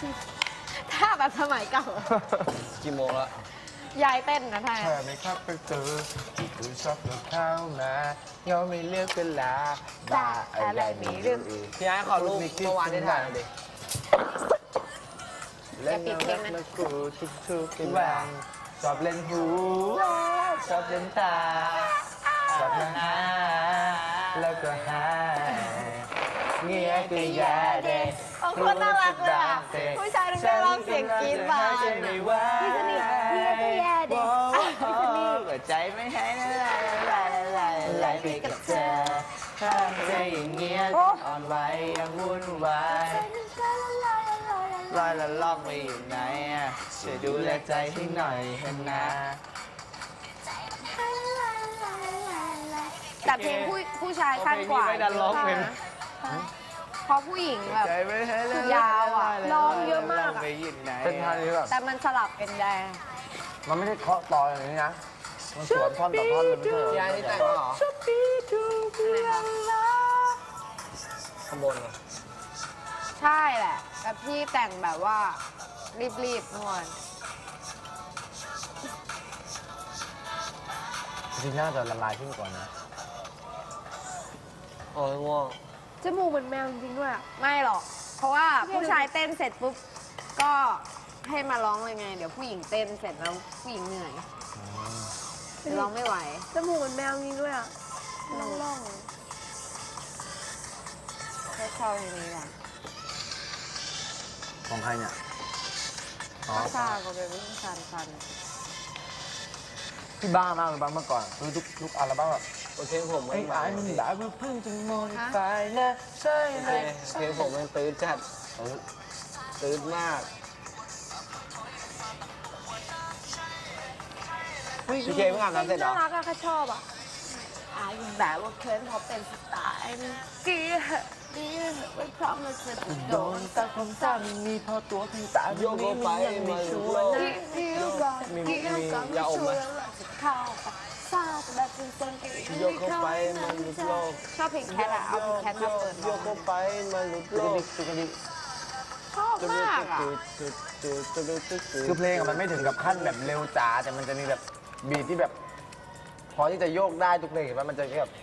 ถ้าแบบสมัยเก่ากี่โมงละยายเต้นนะท่าแค่ไม่ครับไปเจอที่คือชอบกับเข้ามายอมไม่เลือกเวลาบ้าอะไรมีเรื่องอื่นพี่ไอ้ขอรูปเมื่อวานที่ถ่ายหน่อยดิเล่นน้ำมาคูทุกๆวันชอบเล่นหูชอบเล่นตาชอบเล่นหาแล้วก็หาเงี้ยก็แย่เด็กคนน่ารักเลยอ่ะผู้ชายต้องได้ร้องเสียงกรี๊ดบานพี่สนิทเฮียก็แย่เด็กพี่สนิทหัวใจไม่ให้ไหลไปกับเธอถ้าใจอย่างเงี้ยอ่อนไหวยังวุ่นวายลอยละล่องไปอยู่ไหนอ่ะช่วยดูแลใจให้หน่อยเถอะนะแต่เพลงผู้ชายสั้นกว่าไม่ดันร้องเป็นเพราะผู้หญิงแบบใจไม่ให้ยาวอ่ะร้องเยอะมากอ่ะไปอยู่ไหนเป็นท่านี้แบบแต่มันสลับเป็นแดงมันไม่ได้เคาะต่ออย่างนี้นะมันสวนท่อนต่อท่อนเลยไม่ใช่เหรอพี่ไอ้นี่แต่งแล้วเหรอข้างบนเหรอใช่แหละแต่พี่แต่งแบบว่ารีบๆเมื่อวานจริงๆน่าจะละลายขึ้นก่อนนะโอ้ยง่วงจมูกเหมือนแมวจริงๆด้วยไม่หรอก เพราะว่าผู้ชายเต้นเสร็จปุ๊บก็ให้มาร้องเลยไง เดี๋ยวผู้หญิงเต้นเสร็จแล้วผู้หญิงเหนื่อยร้องไม่ไหวจมูกเหมือนแมวจริงด้วยอ่ะล่องแค่ชอบเพลงนี้แหละของใครเนี่ยก็ชาก็เป็นวิ่งคันพี่บ้ามากเลยบ้างเมื่อก่อนคือทุกอัลบั้มแบบเพลงผมไอ้ไม่ไอ้มันด่าว่าเพิ่งจะมองไปนะใช่ไหมเพลงผมมันตื้นจัดตื้นมาก พี่เคเพิ่งอาบน้ำเสร็จเหรอน่ารักอะก็ชอบอ่ะอายุแบบว่าเคิร์นพอเป็นสไตล์ดีเหอะไม่พร้อมเลยจะโดโดนนตาคมซ้ำมีพอตัวเพียงตาโยกไปมาลุกโลกกิ้วก่อนกิ้วก่อนยาอมไหมแล้วเราจะเข้าไปซาจะแบบซึ้งๆโยกเข้าไปมาลุกโลกชอบเพลงแคทอะเอาเพลงแคทมาเปิดโยกเข้าไปมาลุกโลกชอบมากอะคือเพลงอะมันไม่ถึงกับขั้นแบบเร็วจ๋าแต่มันจะมีแบบบีทที่แบบ พอที่จะโยกได้ทุกเพลงมันจะแบบ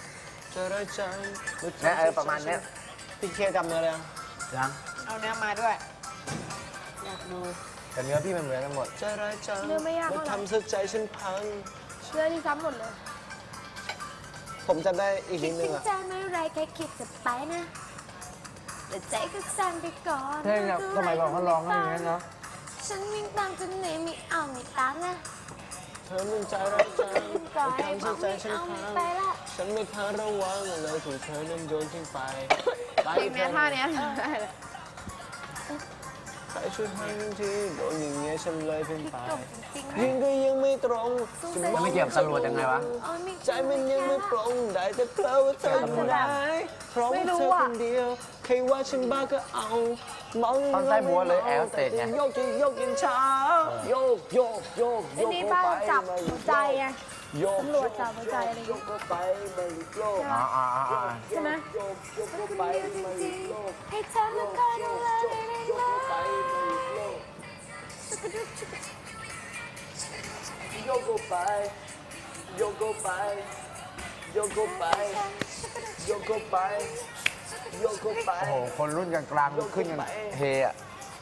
นะประมาณเนี้ยพี่เคจำเนื้อเลยยังเอาเนื้อมาด้วย อยากดูแต่เนื้อพี่มันเหมือนกันหมดจะร้ายจังเนื้อไม่ยากมาเท่าไหร่ทำสุดใจฉันพังเนื้อนี่ซ้ำหมดเลยผมจำได้อีกคินิดดนึถึงงอะใจเมื่อไรแค่คิดจะไปนะแต่ใจก็สั่นไปก่อนเพลงเนี่ยสมัยก่อนเขาร้องกันอย่างนี้เนาะฉันวิ่งตามจนเหนื่อยไม่เอาไม่ตามนะเธอมันใจร้ายจังปล่อมาย ทำบสุอกดใจไม่ฉันเอาพัไม่งไปละฉันไม่ทันระวังเลยถูกเธอนั้นโยนทิ้งไปเพลงเนี้ยท่าเนี้ยได้เลยใครช่วยให้ทีโดนอย่างเงี้ยฉันเลยเป็นไปจบจริงๆยินะงก็ยังไม่ตรงแล้วไม่เกี่ยวกับตำรวจยังไงวะเอาไม่ใจมันยังไม่ปลงได้แต่เพลอว่าเธออยู่ไหนเพราะว่าเธอคนเดียวใครว่าฉันบ้าก็เอามองตอนใต้บัวเลยแอลสเตจไงโยกจะโยกยันเช้าโยกโยกโยกไอ้นี่เป้าจับหัวใจไงโยกตำรวจจับหัวใจอะไรอย่างโยเงี้กยก็ไปมาลุกโลกอ๋อใช่ไหมโยกโยกก็คนไปเดียวจมาริลุงกโลกๆให้เธอมาคอยดูแลได้ไหมโยกก็ไปมาลุกโลกโยกก็ไปโยกก็ไปโยกก็ไปโยกก็ไปโยกก็ไปโอ้โห คนรุ่นกลางๆลุกขึ้นกันเฮอะ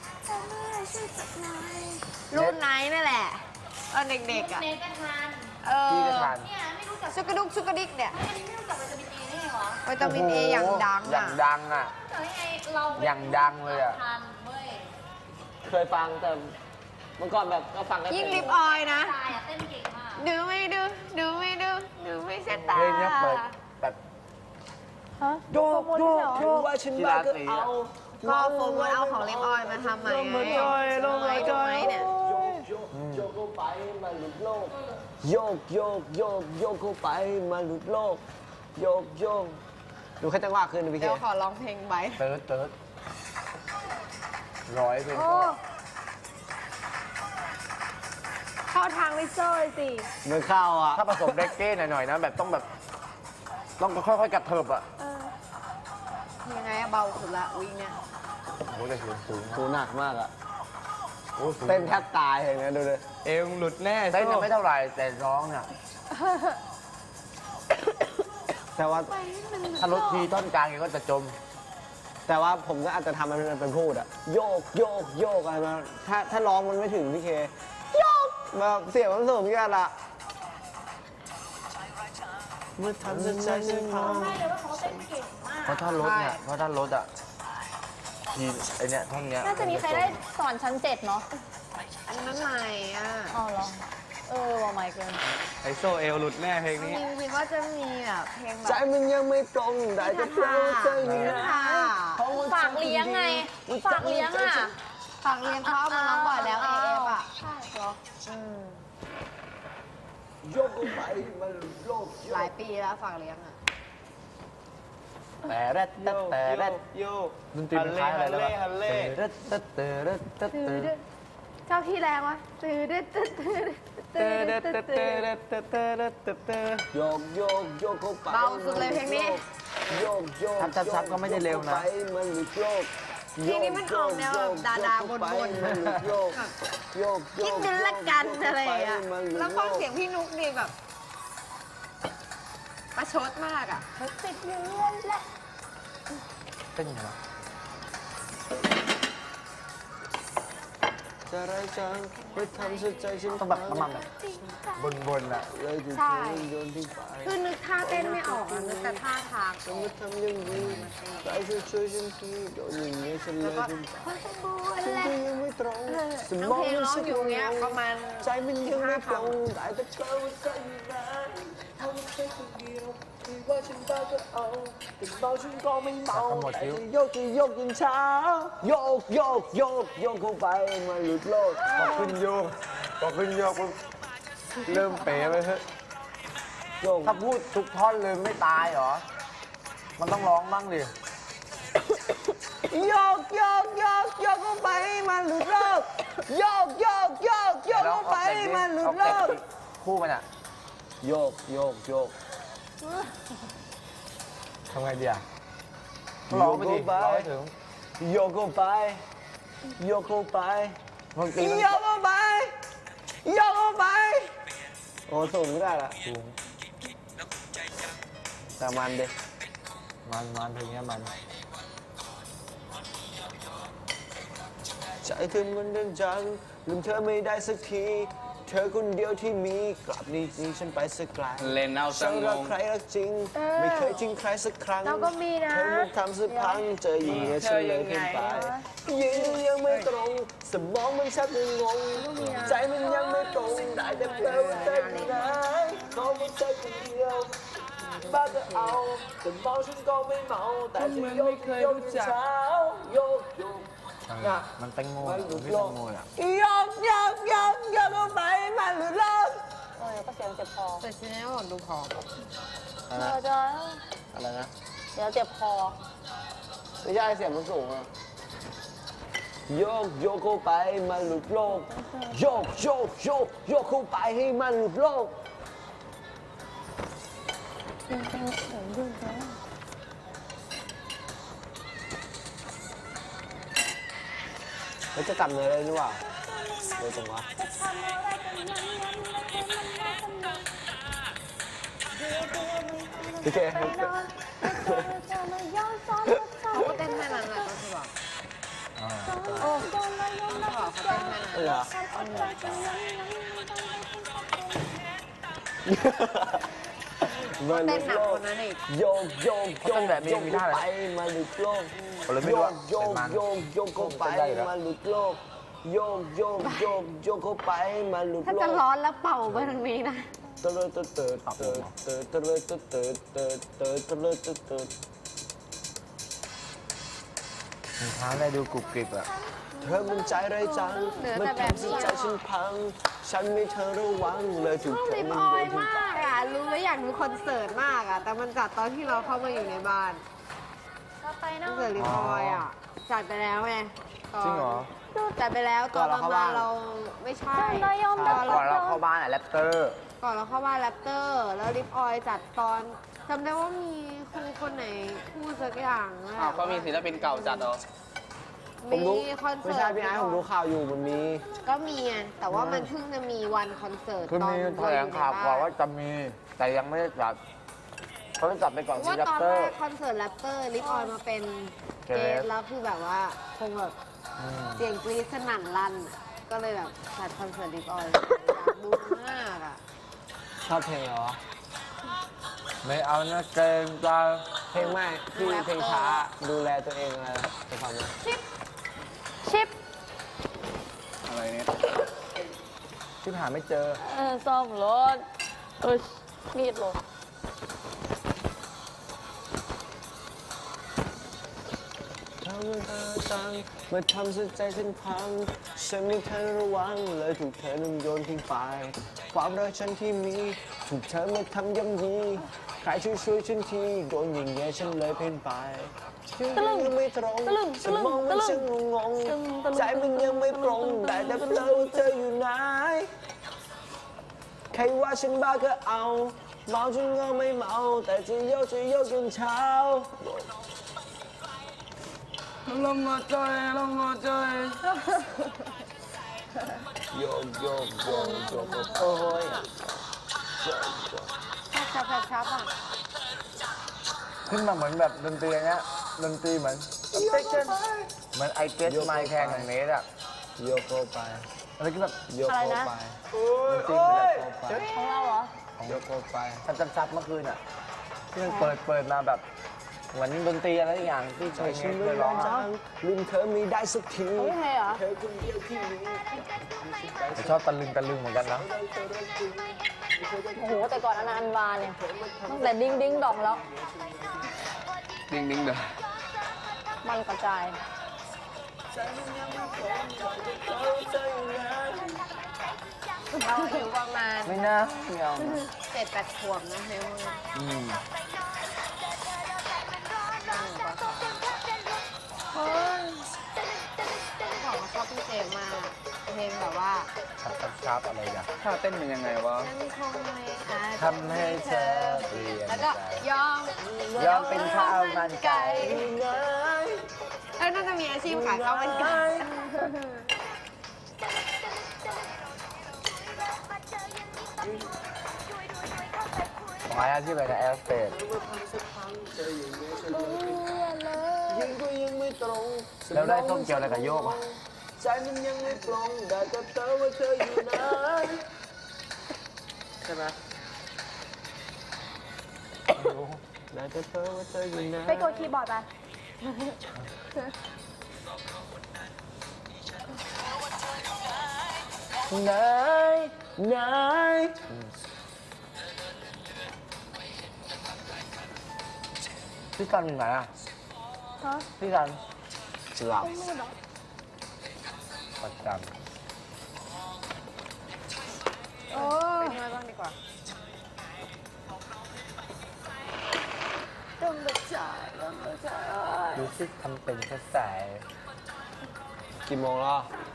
รุ่นไหนนั่นแหละตอนเด็กๆอะเออพี่ก็ทานชุกกระดุกชุกกระดิกเนี่ยไม่รู้จักวิตามินเอได้ไงวะวิตามินเออย่างดังอย่าอะงดังอ่ะแต่ยังไงเราอย่างดังเลยอะทานเว้ยเคยฟังแต่เมื่อก่อนแบบก็ฟังกันยิ่งลิปออยล์นะตายอะเต้นเก่งมากดูไม่ดู ดูไม่ดู ดูไม่ใช่ตาเพลงเนี้ยเปิดแบบฮะโยกโยกโยกว่าฉันบ้าก็เอาก็โฟมก็เอาของลิปออยล์มาทำใหม่ไงดูไหมดูไหมเนี่ยโยกโยกโยกเข้าไปมาหลุดโลกโยกโยกโยกโยกเข้าไปมาหลุดโลกโยกโยกดูแค่จังหวะคืนนะพี่เคเดี๋ยวขอร้องเพลงไบเติร์ดเติร์ดร้อยเป็นโอ้เข้าทางลิโซ่เลยสิเมื่อเข้าอ่ะถ้าผสมเรกเก้หน่อยๆนะแบบต้องค่อยๆกระเถิบอ่ะเออยังไงอะเบาสุดละวิ่งเนี่ยโอ้แต่เสียงสูงสูหนักมากอะโอ้สูงเต้นแทบตายเห็นไหมดูดิเอวหลุดแน่เต้นยังไม่เท่าไหร่แต่ร้องเนี่ยแต่ว่าถ้ารถทีท่อนกลางยังก็จะจมแต่ว่าผมก็อาจจะทำมันเป็นพูดอะโยกโยกโยกอะไรมาถ้าร้องมันไม่ถึงพี่เคโยกแบบเสียงมันสูงพี่กันละเมื่อทำใจฉันพังไม่เลยว่าเขาเต้นเก่งมากเพราะถ้ารถเนี่ยเพราะถ้ารถอ่ะทีไอเนี่ยท่อนเนี้ยน่าจะมีใครได้สอนชั้น7เนาะอันนั้นใหม่อ่ะอ๋อเหรอ ว่าใหม่เกินไอโซเอวหลุดแน่เพลงนี้จริงคิดว่าจะมีแบบเพลงแบใจบมันยังไม่ตรงได้แต่เพลงเธออยู่นะฝากเลี้ยงไง ฝากเลี้ยงอ่ะฝั่งเรียนเขาเอามาร้องบ่อยแล้ว AF อ่ะใช่เหรอโยกไปมันโลกหลายปีแล้วฝั่งเลี้ยงอ่ะแต่แรดแต่แรดโยกดนตรีมันคล้ายอะไรแล้วฮัลเล่เรดเตเตเรดเตเตเจ้าที่แรงวะตื่นตื่นตื่นตื่นตื่นโยกโยกโยกเข้าไปเบาสุดเลยเพลงนี้โยกโยกชับๆก็ไม่ได้เร็วนะไปมันหลุดโยกเพลงนี้มันออกแนวแบบดาๆบนๆมันหลุดโยกโยกโยคิดกกันละกันอะไรอย่างเงี้ยมันหลุดแล้วฟังเสียงพี่นุ๊กดีแบบ ประชดมากอ่ะติดเรือนและเต้นยังไงวะจะไรจังไปทำสุดใจฉันต้องแบบประมาณแบบบนๆอ่ะเลยถึงใช่โยนทิ้งไปคือนึกท่าเต้นไม่ออกอะนึกแต่ท่าทางฉันมาทำอย่างนี้ใจช่วยฉันทีโดนอย่างนี้ฉันเลยถึงคนสมบูรฉันณ์แหละก็ยังไม่ตรงสน้มององเพลงมันร้องสักอยู่เงี้ยประมาณใจมันยังไม่ตรงได้แต่เธอว่าใจอยู่นานทำแค่คนเดียวที่ว่าฉันบ้าก็เอาแต่เมาฉันก็ไม่เมาแต่จะโยกยันเช้าโยกโยกโยกโยกเข้าไปมันหลุดโลกพอขึ้นโยกปุ๊บเริ่มเป๋ไปเถอะโยกถ้าพูดทุกท่อนเลยไม่ตายเหรอ มันต้องร้องบ้างดิโยกโยกโยกโยกเข้าไปมันหลุดโลกโยกโยกโยกโยกเข้าไปมันหลุดโลกคู่มันอ่ะโยกโยกโยกทำไงดีอ่ะร้องไปดิร้องให้ถึงโยกเข้าไปโยกเข้าไปดนตรีมันโยกเข้าไปโยกเข้าไปโอ้สูงไม่ได้ละสูงแต่มันดิมันเพลงเนี้ยมันใจเธอมันดังจังลืมเธอไม่ได้สักทีเธอคนเดียวที่มีกลับหนี้ฉันไปสักไกลเล่นเอาฉัสันงรักงใครรักจริง ไม่เคยทิ้งใครสักครั้งเราก็มีนะเธอมันทำสักพังเจออย่างเงี้ยฉันเลยขึ้นไปยังไม่ตรงสมองมันชักยังงงใจมันยังไม่ตรงได้แต่เธอว่าใจอยู่ไหนเขาไม่ใช่คนเดียวบ้าก็เอาแต่เมาฉันก็ไม่เมาแต่จะโยกโยกเช้าโยกโยกมันแตงโมมันหลุดพี่โลแตกงโมอ่ะโยกโยกโยกโยกเข้าไปมันหลุดโลกก็เสียงเจ็บคอแต่ชิ้นนี้ผมดูพอเราจะอะไรนะเดี๋ยวเจ็บคอไม่ใช่เสียงมันสูงอะโยกโยกเข้าไปมันหลุดโลกโยกโยกโยกโยกเข้าไปให้มันหลุดโลกแล้วจะกลับเนื้อเลยนี่หว่าเดี๋ยวตรงวะโอเคเขาก็เต้นแค่นั้นแหละก็คือแบบเขาบอกเขาเต้นแค่นั้นเหรอ มันเต้หลุนดหนักโลกกว่านั้นอีกโยกโยกโยกโยกเข้าไปมันหลุดโลกผมเลยไม่โยรู้กว่าโยกเป็นมันโยกโยกเข้าไปมันหลุดโลกโยกโยกโยกโยกเข้าไปมันหลุดถ้าโลจะกร้อนแล้วเป่าไปทางนี้นะเตลิดเตลิดเตลิดเตลิดเตลิดเตลิดเตลิดเตลิดเตลิดเตลิดเตลิดมีท้าได้ดูกรุบกริบอ่ะเธอมันใจไรจังมันทำให้ใจฉันพัง ฉันไม่เธอระวังเลยถูชกอบเธลิอปมันออโดยนทิ้งมาไปกอ่ะ รู้ว่าอยากดูคอนเสิร์ตมากอ่ะ แต่มันจัดตอนที่เราเข้ามาอยู่ในบ้านเราไปคเนาะอนเสิร์ตลิปออยอ่ะ จัดไปแล้วไงตอนจริงเหรอจัดไปแล้วตอนเรามาเราไม่ใช่เรายอมตรับอนก่อนเราเราเข้าบ้านอ่ะแรปเตอร์ก่อนเราเข้าบ้านแรปเตอร์ แล้วลิปออยจัดตอนจำได้ว่ามีครูคนไหนพูดสักอย่างอ้าวก็มีศิลปินเก่าจัดเหรอผมรู้มีคอนไม่เสิร์ตใช่พี่ไอ้ผมดูข่าวอยู่มันมีก็มีไงแต่ว่ามันเพิ่งจะมีวันคอนเสิร์ตคือมีแถลงข่าวก่อนว่าจะมี แต่ยังไม่ได้จัดเขาจะจัดไปก่อนเพซีราะว่าดัตบอนเตอแรร์กคอนเสิร์ตแรปเตอร์ลิปออยมาเป็นเกสแล้วคือแบบว่าคงแบบเสียงกรี๊ดสนั่นลั่นอะก็เลยแบบจัดคอนเสิร์ตลิปออยอยากดูมากอ่ะชอบเพลงเหรอไม่เอานะเกรงใจเพลงไม่พี่เพลงช้าดูแลตัวเองอะไรไปฟังนะชิปอะไรเนี่ยที่หาไม่เจอซ่อมรถมีดลงทำตาตังเมื่อทำสุดใจฉันพังฉันไม่ทันระวังเลยถูกเธอนุ่มโยนทิ้งไปความรักฉันที่มีถูกเธอมาทำย่ำยีใครช่วยฉันทีโดนอย่างเงี้ยฉันเลยเพ่นไปยังไม่ตรงฉันมองมันช่างงงใจมันยังไม่ปรงแต่ดับเบิลเธออยู่ไหนใครว่าฉันบ้าก็เอาเมาจนก็ไม่เมาแต่จะโยกจนเช้าลงมาจอยลงมาจอยโยกโยกโยกโยกโอ้ยชับอ่ะขึ้นมาเหมือนแบบดนตรีเนี้ยดนตรีเหมือนเหมือนไอเกสไมค์แทนของเนสอะโยกเข้าไปอะไรก็แบบโยกเข้าไปดนตรีเหมือนแบบของเราเหรอโยกเข้าไปซับเมื่อคืนอะที่มันเปิดมาแบบเหมือนดนตรีอะไรอย่างที่ใจใช้ฉัเนนสไม่เคยร้ร้ออง งจังลืมเธอไม่ได้สักทีไม่ใช่เหรอเธอคนเดียวที่มีแต่ชอบตะลึงเหมือนกันนะโอ้โห แต่ก่อนอันวาเนี่ยตั้งแต่ดิ้งดิ้งดองแล้วดิ้งดิ้งเด้อมันกระจายเราอายุประมาณไม่น่าไม่เอา 7-8 ขวบนะเฮ้ยอืมบอกว่าชอบพี่เจมมากเพลงแบบว่าชับอะไรอย่างท่าเต้นเป็นยังไงวะฉันคงไม่อาจทำให้เธอเปลี่ยนแล้วก็ใจยอมยอมเป็นข้าวมันไก่แล้วน่าจะมีอาชีพขายข้าวมันไก่ขออาชีพอะไรนะแอร์สเตดยิงก็ยังไม่ตรงแล้วได้ส้มเจียวอะไรกับโยกอ่ะใจมันยังไม่ปรงได้แต่เธอว่าเธออยู่ไหนใช่ไหมได้แต่เธอว่าเธออยู่ไหนไปกดคีย์บอร์ดไปไหนไหนพี่กันอยู่ไหนอ่ะฮะพี่กันหลับมืดเหรอประจโอ้ไปนวดบ้างดีกว่าำดูสิทำเป็นแค่สายกี่โมงแล้ว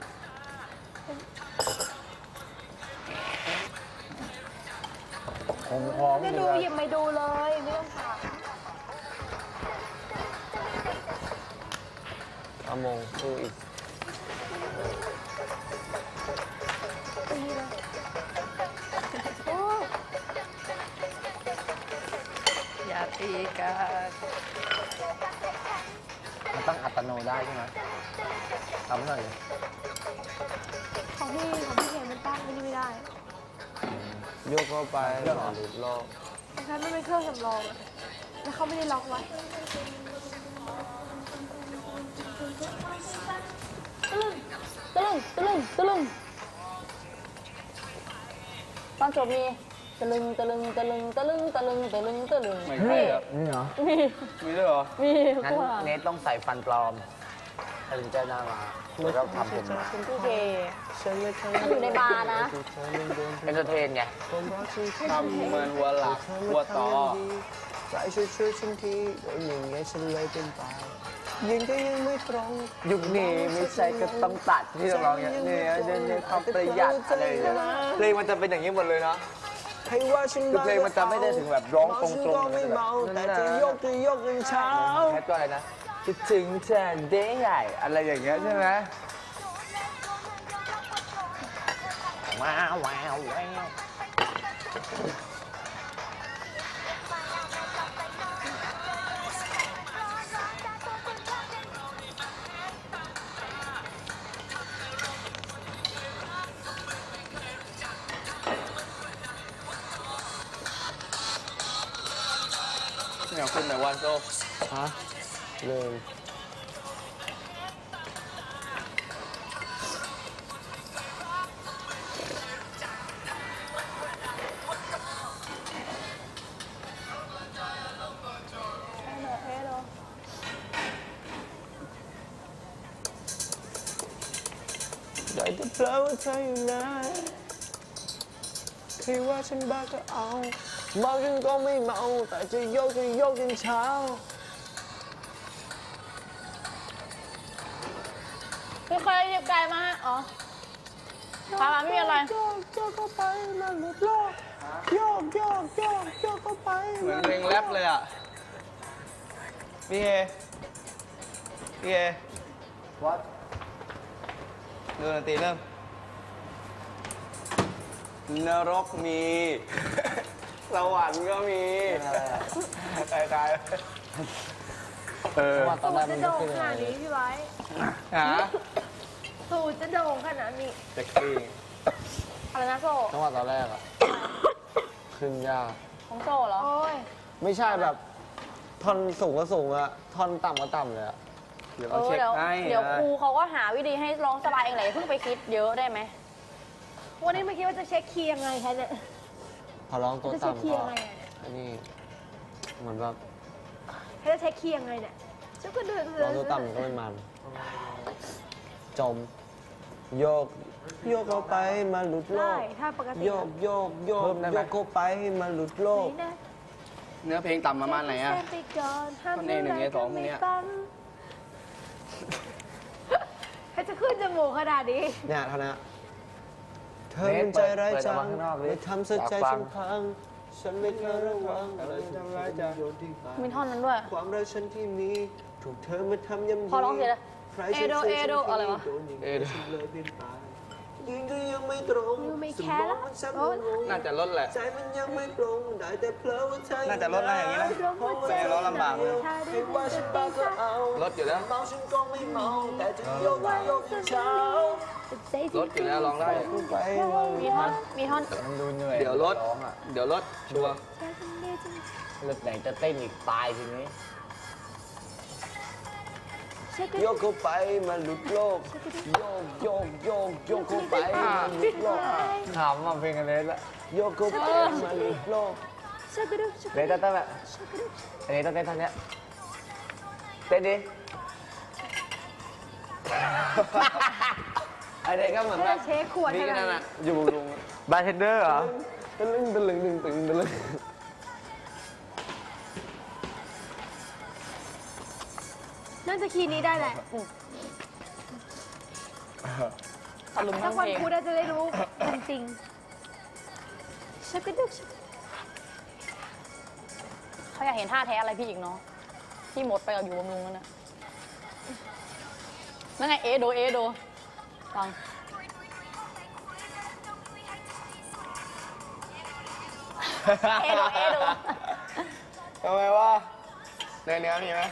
ผมพร้อมไม่เลดูยหยิบไม่ดูเลยไม่ต้องถาม 9 โมงคืออีกอย่าตีกันมันตั้งอัตโนได้ใช่ไหมทำหน่อยดิของพี่เคนมันตั้งไม่ได้โยกเข้าไปหลุดโลกแต่ฉันไม่เป็นเครื่องสำรองอะแล้วเขาไม่ได้ล็อกไว้ตะลึงตอนจบมีตะลึงไม่ใช่เหรอนี่เหรอมีมีด้วยเหรอมีงั้นกว่าเนทต้องใส่ฟันปลอมถึงจะน่ารักแล้วก็ทำผมมาคุณพี่เคฉันไม่ทันมันอยู่ในบาร์นะเธอไม่โดนเอนเตอร์เทนไงคนรักฉันทำเหมือนหัวหลักหัวต่อใจช่วยฉันทีโดนอย่างเงี้ยฉันเลยเป็นตายยิงก็ยังไม่ตรงยุคนี้ไม่ใช่ก็ต้องตัดที่เราร้องอย่างเนี้ยเน้นความประหยัดอะไรอย่างเงี้ยเพลงมันจะเป็นอย่างนี้หมดเลยเนาะให้ว่าฉันคือเพลงมันจะไม่ได้ถึงแบบร้องตรงๆก็ไม่เมาแต่จะยกจนเช้าแค่ก็อะไรนะคิดถึงเธอเด้ใหญ่อะไรอย่างเงี้ยใช่ไหมว้าวว้าวว้าวอยากขึ้นแต่วันโซ่ฮะเลย ได้แต่เพลอว่าเธออยู่ไหนคิดว่าฉันบ้าก็เอาเมาฉันก็ไม่เมาแต่จะยกจนเช้าไม่เคยเรียบไกลมาอ๋อพามาไม่มีอะไรโยกเข้าไปมันหลุดโลกโยกเข้าไปเหมือนเพลงแรปเลยอ่ะพี่เอวัดดูดนตรีเริ่มนรกมี สวรรค์ก็มีคล้ายๆว่าตอนสูแรตกรมัจะนโด่งขึ้นขยังไงนาดนี้พี่ไว้หาสูตรจะโด่งขนาดนี้เซ็กซี่อะไรนะโซจังหวะตอนแรกอะขึ้นยากของโซเหรอ โอ้ยไม่ใช่แบบท่อนสูงก็สูงอะท่อนต่ำก็ต่ำเลยอะเดี๋ยวเอเราอเช็คเดี๋ยวให้เดี๋ยวครูเขาก็หาวิธีให้ร้องสบายเองเลยเพิ่งไปคิดเยอะได้ไหมวันนี้เมื่อกี้ว่าจะเช็คคีย์ยังไงคะเนี่ยพอร้องตัวจะเช็คต่ำคีย์ก็ยังไงอะเนี่ยอันนี้เหมือนแบบให้จะเช็คคีย์ยังไงเนี่ยชุกกระดือร้องตัวต่ำก็ไม่มัน จม โยกเข้าไปมาหลุดโลได้กถ้าปกติโยกเข้าไปมาหลุดโลกนี่นะเนื้อเพลงต่ำประมาณไหนอ่ะแซงไปก่อนห้ามท่อน A หนึ่ง A สองพวกเนี้ยไม่ฟังให้จะขึ้นจมูกขนาดนี้เนี่ยเท่านั้นเธอเป็นใจร้ายจังเปิดออกมาข้างนอกดิไม่ทำสัจใจอยากฟังฉันพังฉันไม่เคยระวังอะไรทำร้ายจังโยนทิ้งไปมีท่อนนั้นด้วยความรักฉันที่มีถูกเธอมาทำย่ำยีพอร้องเสร็จแล้วใครเอโดเอโดอะไรวะโดนอย่างนี้ฉันเลยเปลี่ยนไปยืนก็ยังไม่ตรงยูไม่สแคร์มแล้อวงมันชักโอ๊ยงงน่าจะลดแหละใจมันยังไม่ปรงได้แต่เพลอว่าเธอน่าจะลดนะอย่างนี้นะเพราะว่าไม่งั้นร้องลำบากเลยคิดว่าฉันบ้าก็เอาลดอยู่แล้วเมาฉันก็ไม่เมาแต่จะโยกจนเช้าลดอยู่แล้วร้องได้ไปว่ามีท่อน มีท่อนมันดูเหนื่อยเดี๋ยวลดร้องอะเดี๋ยวลดชัวร์เลือดไหนจะเต้นอีกตายทีนี้โยกเข้าไปมาหลุดโลกโยกเข้าไปมาหลุดโลกขำมาเพลงกันเลยละโยกเข้าไปมาหลุดโลกเลยต้องแบบอันนี้ต้องเต้นท่อนเนี้ยเต้นดิอันนี้ก็เหมือนให้แบจะบเช็คขวดนี่ขก็นาดนั่นนี้อ่ะอยู่ลุงบาร์เทนเดอร์เหรอตะลึงตึงตะลึงน่าจะคีย์นี้ได้แหละตะลุมถ้าทั้งวันเพลงพูดจะได้รู้จริงๆชักกระดุกชักเขาอยากเห็นท่าแท้อะไรพี่อีกเนาะพี่หมดไปกับอยู่บำรุงแล้วนะนั่นไงเอโดฟังเอโดทำไมวะเนื้อมีไหม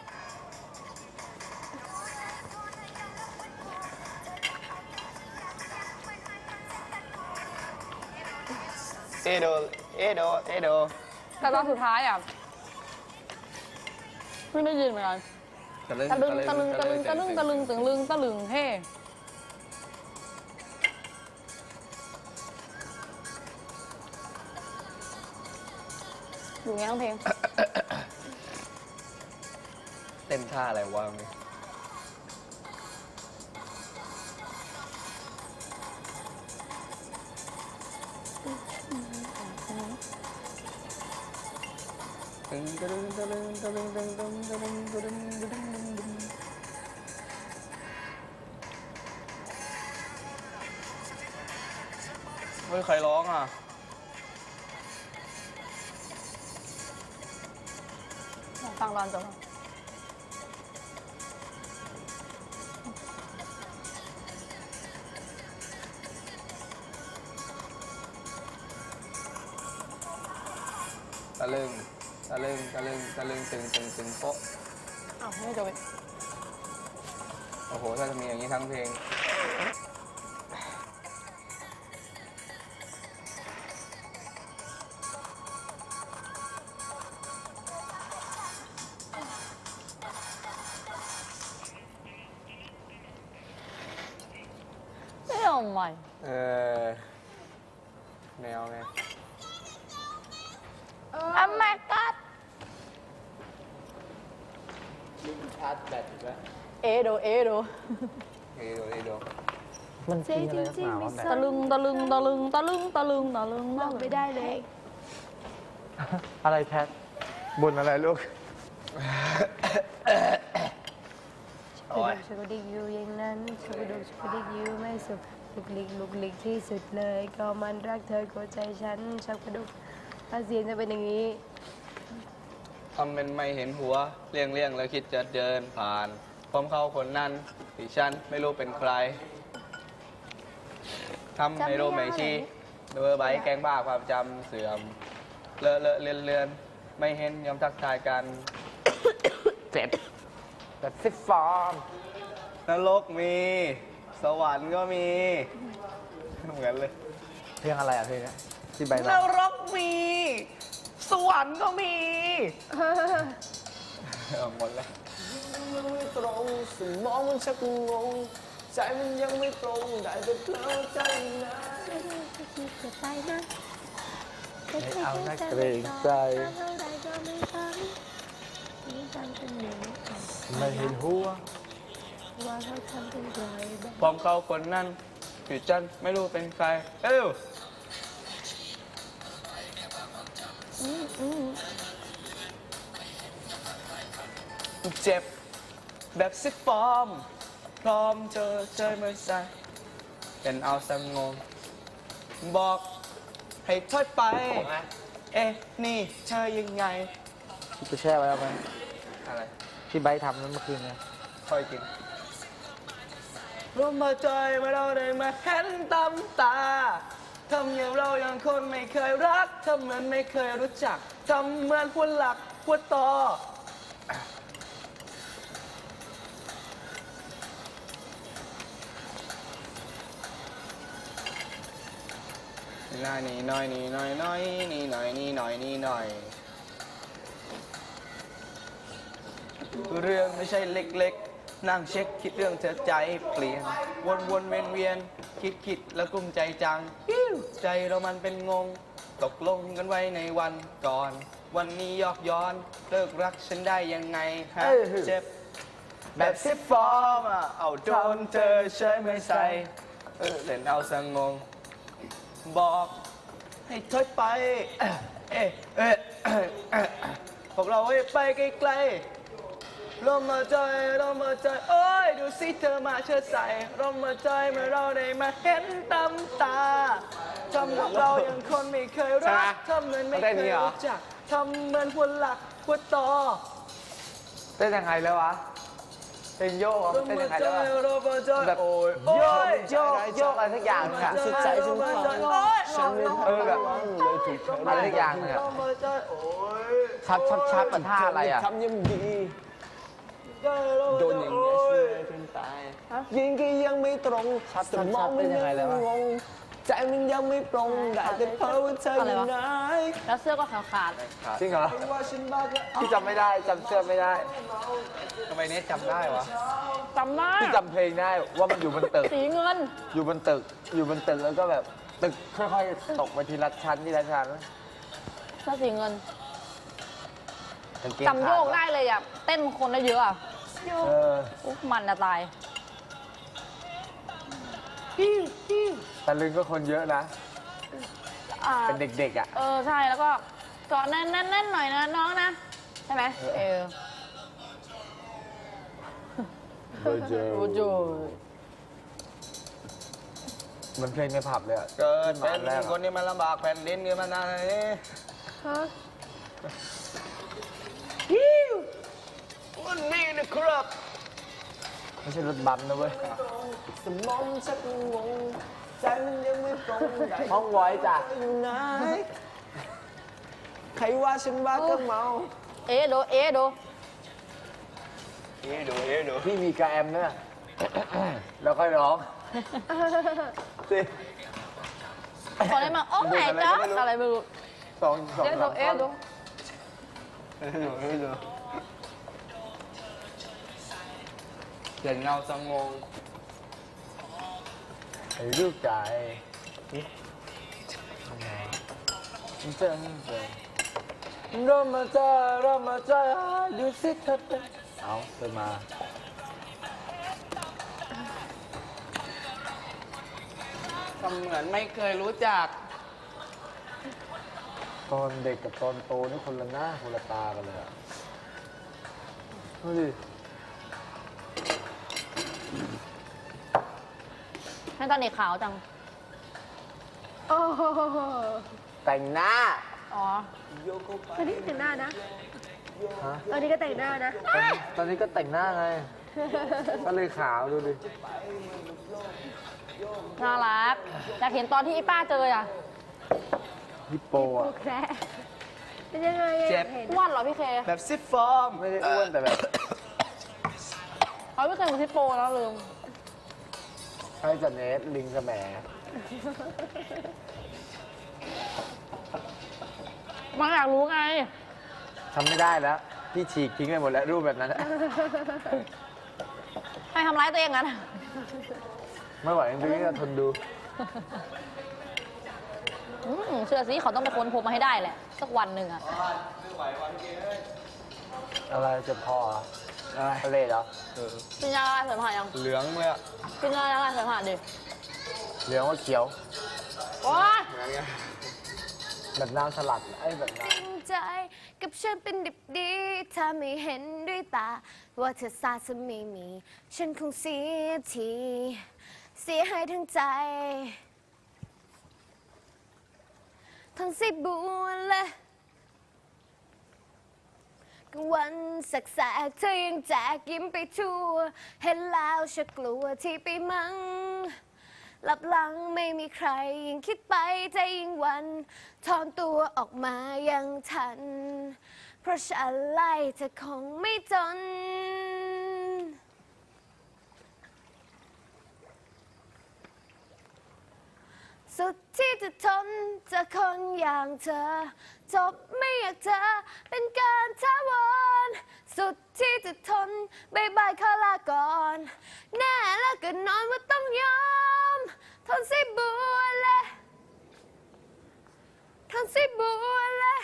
เอโดแต่ตอนสุดท้ายอ่ะไม่ได้ยินเหมือนกันตะลึงเฮ้อยู่ไงน้องเพลงเต้นท่าอะไรวะเฮ้ยใครร้องอ่ะฟังตอนจบตะลึงตะลึงตะลึงตะลึงตึงตึงตึงโป๊ะอ้าวไม่จบอีกโอ้โหถ้าจะมีอย่างนี้ทั้งเพลงไม่เอาใหม่เออแนวไงอัมแมกัดชาร์จแบตอีกแล้วเอโดเอโดเอโดมันกินอะไรนักหนาวะแบบตะลึงตะลึงตะลึงตะลึงตะลึงตะลึงบอกไม่ได้เลยอะไรแพทบนอะไรลูกโอ้ยฉันก็ดิกอยู่อย่างนั้นฉันก็ดูฉันก็ดิกอยู่ไม่สุขลุกลิกที่สุดเลย ก็มันรักเธอกดใจฉันชักกระดุกถ้าเสียงจะเป็นอย่างนี้ทำเป็นไม่เห็นหัวเลี่ยงแล้วคิดจะเดินผ่านพร้อมเขาคนนั้นที่ฉันไม่รู้เป็นใครทำให้รู้ไม่ชี้เบอร์ใบแกล้งบ้าความจำเสื่อมเลอะเลือนไม่เห็นยอมทักทายกันเจ็บแบบซิฟฟอร์มนรกมี สวรรค์ก็มีเหมือนเลยเพลงอะไรอ่ะเพลงเนี้ยที่ใบนร้องรกมี สวรรค์ก็มีหมดแล้วยังไม่ตรงสมองมันชักงงใจมันยังไม่ตรงได้แต่เพลอใจนะจะไปนะไม่เอานักเกรงใจเท่าไรก็ไม่ฟังนี่ทำเป็นหนูไม่เห็นหัวว่าเขาทำเป็นไรบ้างพร้อมเขาคนนั้นอยู่จันไม่รู้เป็นใคร เอ้วเจ็บแบบซิฟฟอร์ม พร้อมเจอเจอเมื่อใส่เป็นเอาสงงบอกให้ถอยไป เอ๊ะ นี่เธอยังไงที่ไปแช่ไว้แล้วไหมอะไรที่ใบทำนั้นเมื่อคืนเนี่ยค่อยกินร่วมมาใจมาเราได้มาเห็นตำตา ทำอย่างเราอย่างคนไม่เคยรัก ทำเหมือนไม่เคยรู้จัก ทำเหมือนหัวหลักหัวต่อ น้อยนี่น้อยนี่น้อยน้อยนี่น้อยนี่น้อยนี่น้อย เรื่องไม่ใช่เล็กๆ นั่งเช็คคิดเรื่องเธอใจเปลี่ยน วนเวียนคิดแล้วกลุ้มใจจังอิ๊วใจเรามันเป็นงง ตกลงกันไว้ในวันก่อน วันนี้ยอกย้อนเลิกรักฉันได้ยังไงฮะเจ็บแบบซิฟฟอร์มอ่ะเอาโดนเธอใช้ไม่ใส่เล่นเอาสงง บอกให้ถอยไป พวกเราให้ไปไกลๆลมมาใจลมมาใจโอ้ยดูสิเธอมาเชิดใส่ลมมาใจเมื่อเราได้มาเห็นตำตาทำกับเราอย่างคนไม่เคยรักทำเหมือนไม่เคยรู้จักทำเหมือนหัวหลักหัวต่อเต้นยังไงแล้ววะเพลงโยกเหรอลมเต้นมายังไงใจแล้ววะลมมาใจแบบโอ้ยโยกโยกอะไรสักอย่างเนี่ยสุดใจฉันฟังฉันไม่เออแบบฟังเลยถูกเธออะไรสักอย่างเนี่ยลมมาใจโอ้ยชับมันท่าอะไรอ่ะทำยังดีโดนอย่างนี้ช่วยจนตายยิงก็ยังไม่ตรงสมองมันยังงงใจมันยังไม่ปรงได้แต่เพราะว่าเธออยู่ไหนแล้วเสื้อก็ขาดจริงเหรอว่าฉันบ้าจะพี่จำไม่ได้จำเสื้อไม่ได้ทำไมเนี้จำได้วะๆจำได้พี่จำเพลงได้ว่ามันอยู่บนตึกสีเงินอยู่บนตึกแล้วก็แบบตึกค่อยๆตกไปทีละชั้นทีละชั้นเสื้อสีเงินกางเกงจำโยกขาได้เลยอ่ะ เต้นคนได้เยอะอ่ะเอออุ๊ยมันจะตายตะลึงก็คนเยอะนะ เป็นเด็กๆอ่ะเออ ใช่แล้วก็เกาะแน่นๆหน่อยนะน้องนะ ใช่ไหมเออโอ้โหเหมันเพลงในผับเลยอ่ะเกิดเป็นแรกอะคนที่มันลำบากแผ่นดินเกิดมานานเลยฮะวันนี้นะครับไม่ใช่รถบัมนะเว้ยสมองชักงงใจมันยังไม่ตรงใจห้องไว้จ้ะอยู่ไหนใครว่าฉันบ้าก็เมาเอ๊ะดูเอ๊ะดูดูพี่มีกระแอมเนี่ย แล้วค่อยร้องสิขอได้มาโอ้แม่จ๊ออะไรไม่รู้สองเอ๊ะดูเอ๊ะดูดูเห็นเงาสงงไอ้ลูกใจเจอเรามาเจอดูสิเธอเป็นเอาเธอมาก็เหมือนไม่เคยรู้จักตอนเด็กกับตอนโตนี่คนละหน้าคนละตากันเลยอะดูดิให้ตอนเด็กขาวจังโอ้โหแต่งหน้าอ๋อตอนนี้แต่งหน้านะฮะตอนนี้ก็แต่งหน้านะตอนนี้ก็แต่งหน้าไง ก็เลยขาวดูดิน่ารักอยากเห็นตอนที่อีป้าเจออ่ะฮิปโปโออ่ะเคเป็นยังไงอะเจ็บเห็นอ้วนเหรอพี่เคแบบซิฟฟอร์มไม่ได้อ้วนแต่แบบเขาไม่เคยเป็นทิปโปแล้วลืมใช่จันเนสลิงสแหมมาอยากรู้ไงทำไม่ได้แล้ว พี่ฉีกทิ้งไปหมดแล้วรูปแบบนั้นอะให้ทำร้ายตัวเองงั้นไม่ไหวจริงๆจะทนดูเชื่อสิเขาต้องไปค้นพบมาให้ได้แหละ สักวันหนึ่งอะอะไรจะพอเหรอทะเลเหรอกินยาอะไรเสริมผ่านยังเหลืองเลยอะกินยาอะไรเสริมผ่านดิเหลืองว่าเขียวโอ๊ยแบบน้ำสลัดไอ้แบบน้ใจกับฉันเป็นดิบดีถ้าไม่เห็นด้วยตา ว่าเธอซาจะไม่มี ฉันคงเสียที เสียให้ทั้งใจ ทั้งสิบบัวเลยกลางวันแสกๆเธอยังแจกยิ้มไปทั่ว เห็นแล้วฉันกลัวที่ไปมั้ง หลับหลังไม่มีใครยิ่งคิดไปใจยิ่งหวันถอนตัวออกมายังทัน เพราะฉันไล่เธอคงไม่จน สุดที่จะทนเจอคนอย่างเธอ จบไม่อยากเจอเป็นการท้าวรสุดที่จะทนบายบายขอลาก่อน แน่แล้วก็นอนว่าต้องยอม ทนสิบัวเลยทนสิบัวเลย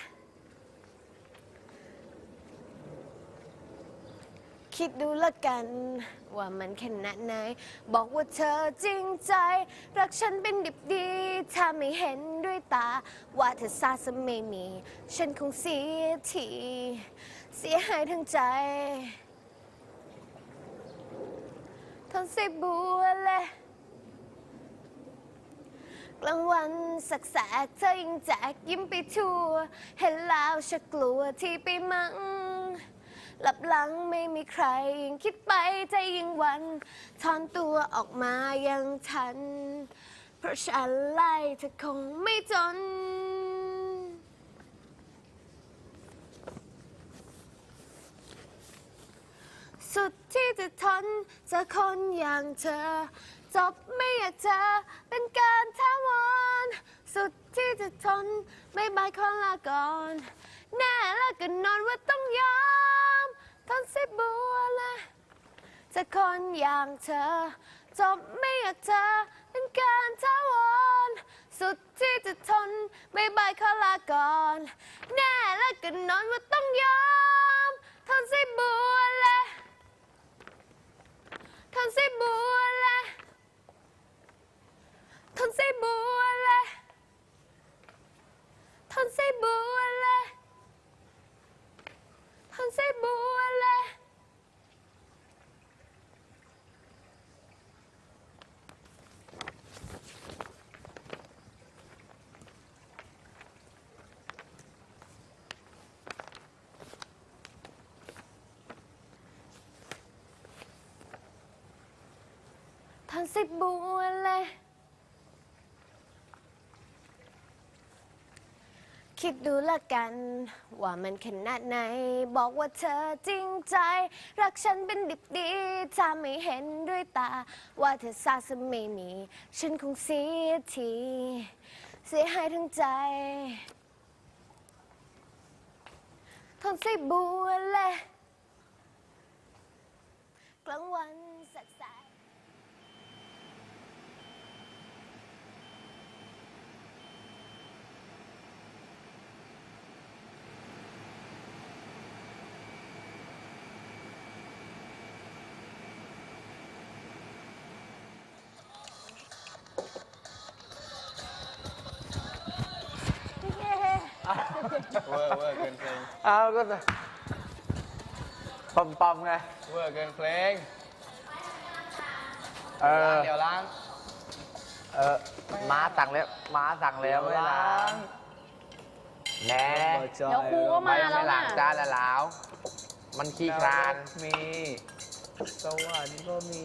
คิดดูละกัน ว่ามันขนาดไหน บอกว่าเธอจริงใจ รักฉันเป็นดิบดี ถ้าไม่เห็นด้วยตา ว่าเธอซาจะไม่มี ฉันคงเสียที เสียหายทั้งใจทนสิบัวเลยกลางวันแสกๆเธอยิ่งแจกยิ้มไปทั่ว เห็นแล้วฉันกลัวที่ไปมั้ง หลับหลังไม่มีใครยิ่งคิดไปใจยิ่งหวันถอนตัวออกมายังทัน เพราะฉันไล่เธอคงไม่จน สุดที่จะทนเจอคนอย่างเธอ จบไม่อยากเจอเป็นการท้าวรสุดที่จะทนไม่บายคนลาก่อน แน่แล้วก็นอนว่าต้องยอมทนสิบัวเลยเจอคนอย่างเธอ จบไม่อยากเจอเป็นการท้าวรสุดที่จะทนไม่บายขอลาก่อน แน่แล้วก็นอนว่าต้องยอมทนสิบัวเลยทนสิบัวเลยทนสิบัวเลยทนสิบัวเลยทนสิบัวเลยทอนสิบัวเลยคิดดูละกันว่ามันขนาดไหนบอกว่าเธอจริงใจรักฉันเป็นดิบดีถ้าไม่เห็นด้วยตาว่าเธอซาสไม่มีฉันคงเสียทีเสียหายทั้งใจทนสิบัวเลยกลางวันแสกเวอร์เกินเพลงอ้าวก็ปั๊มไงเวอร์เกินเพลงเดี๋ยวล้างม้าสั่งแล้วไม่ล้างแหน่เดี๋ยวครูก็มาแล้วไม่ล้านะงจานแล้ว มันขี้คลานมีสวรรค์ก็มี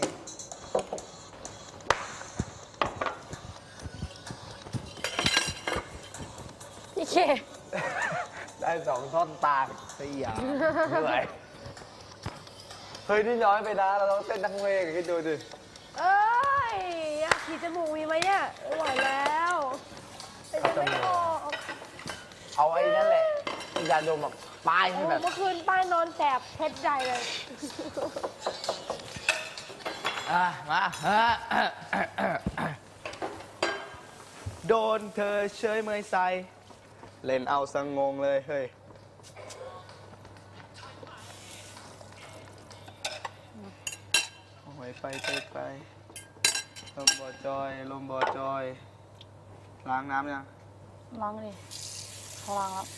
พี่เคได้2 ท่อนตากเสียเหนื่อยเฮ้ยนี่น้อยไปนะเราต้องเต้นทั้งเวงคิดดูดิเอ้ยอยากขีดจมูกมีไหมเนี่ยไม่ไหวแล้วแต่ยังไม่ออกเอาไอ้นั่นแหละยาดมแบบป้ายให้โอ้แบบเมื่อคืนป้ายนอนแสบเพชรใจเลยมาโดนเธอเชยเมยใส่เล่นเอาสังงงเลยเฮ้ย โอ้ยไปลมบ่อจอยล้างน้ำยังล้างดิเขาล้างแล้ว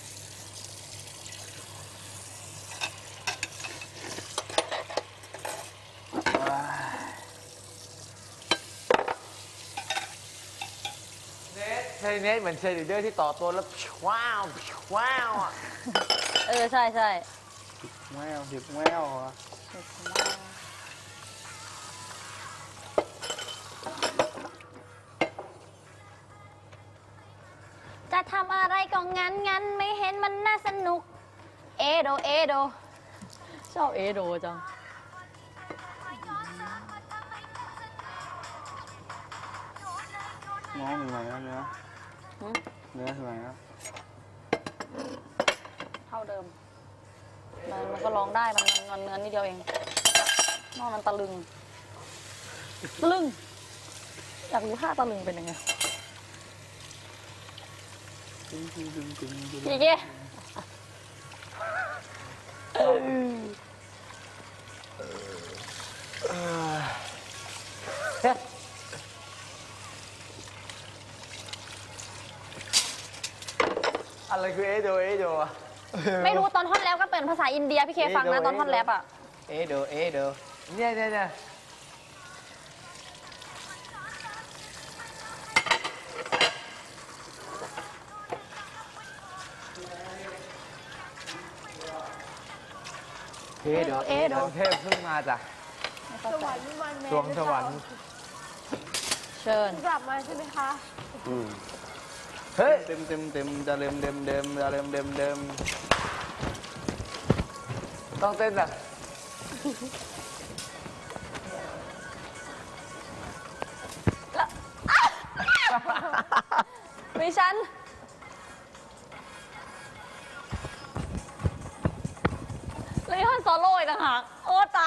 ใช่เน็ตเหมือนเชยร์ลีดเดอร์ที่ต่อตัวแล้วว้าวอ่ะใช่แมวหิบแมวอ่ะจะทำอะไรก็งั้นไม่เห็นมันน่าสนุก เอโด ชอบเอโดจังน้องถึงไหนแล้วเนื้อหืมเนื้อถึงไหนแล้วเท่าเดิม มันก็ร้องได้มันเนื้อนิดเดียวเอง นอกนั้นตะลึง อยากรู้ท่าตะลึงเป็นยังไงพี่เก้อะไรคือเอโดอ่ะไม่รู้ตอนท่อนแรปก็เป็นภาษาอินเดียพี่เคฟังนะตอนท่อนแรปอ่ะเอเดอเนี่ยเอเดอกรุงเทพเพิ่งมาจ้ะสวรรค์วิมานแมนสวงสวรรค์เชิญกลับมาใช่ไหมคะเฮ้ยเต็มจะเดิมต้องเต้นแบบมีฉันเลยท่อนโซโล่อีกต่างหากโอ้ตาย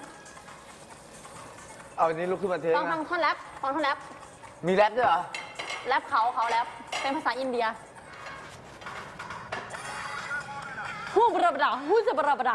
เอาอันนี้ลุกขึ้นมาเทงฟังนะท่อนแรปมีแรปด้วยเหรอแรปเขาแรปเป็นภาษาอินเดียฮูบราบดาฮูจะบราบดา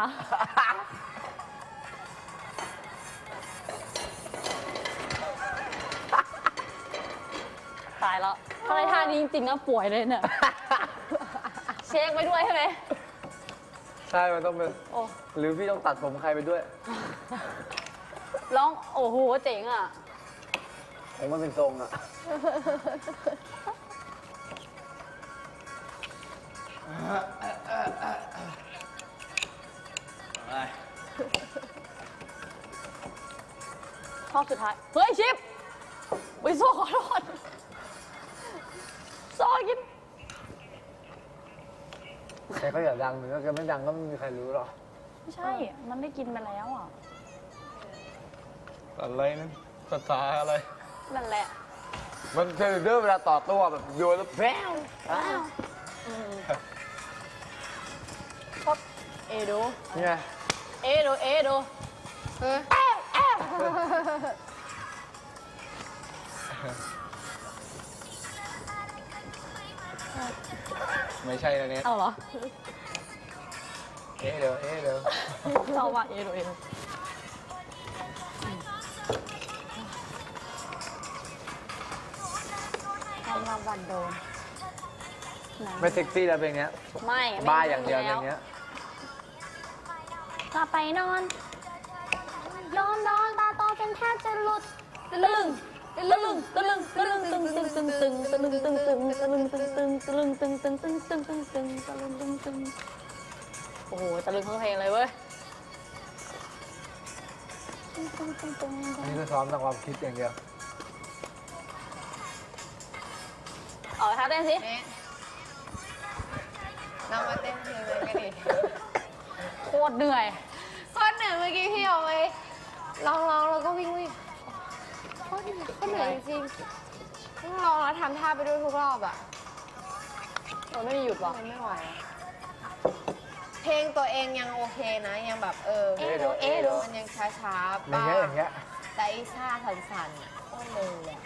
ตายแล้วถ้าได้ท่านี้จริงๆนะป่วยเลยเนี่ย เช็คไว้ด้วยใช่ไหมใช่ มันต้องเป็นโอ้หรือพี่ต้องตัดผมใครไปด้วยร้องโอ้โหเจ๋งอ่ะผมมันเป็นทรงอ่ะขอข้อสุดท้าย เฮ้ยชิปไปโซ่ขอโทษโซ่กินแต่ก็อย่าดังหรือว่าแกไม่ดังก็ไม่มีใครรู้หรอกไม่ใช่ มันได้กินไปแล้วอ่ะอะไรนั่นภาษาอะไรนั่นแหละมันเดินเวลาต่อตัวแบบโยนแล้วแพ้วป๊อปเอโดเนี่ยเอโด เอโดไม่ใช่นะเนี่ยเอาเหรอเดี๋ยวเดี๋ยวเราว่าเอโด เอโดทำมาวันโดนไม่เซ็กซี่แล้วเพลงเนี้ยไม่บ้าอย่างเดียวเพลงเนี้ยกลับไปนอนนอนนอนตาโตจนแทบจะหลุดตะลึงตะลึงตะลึงตะลึงตึงตึงตึงตึงตะลึงตึงตึงตะลึงตึงตึงตะลึงตึงตึงตึงตึงตึงตึงตะลึงตึงตึงโอ้โหตะลึงทั้งเพลงเลยเว้ยอันนี้ก็ซ้อมตามความคิดอย่างเดียวออกท่าเต้นสินี่เรามาเต้นเพลงเลยกันดิโคตรเหนื่อยก็เหนื่อยเมื่อกี้พี่เอาไปลองแล้วก็วิ่งก็เหนื่อยจริงๆต้องลองแล้วทำท่าไปด้วยทุกรอบอ่ะมันไม่มีหยุดหรอกมันไม่ไหวอะเพลงตัวเองยังโอเคนะ ยังแบบเอโดเอโดมันยังช้าๆอย่างบ้าเงี้ยอย่างเงี้ยแต่อีซ่าสั่นๆอ่ะโคตรเร็วเลยอะ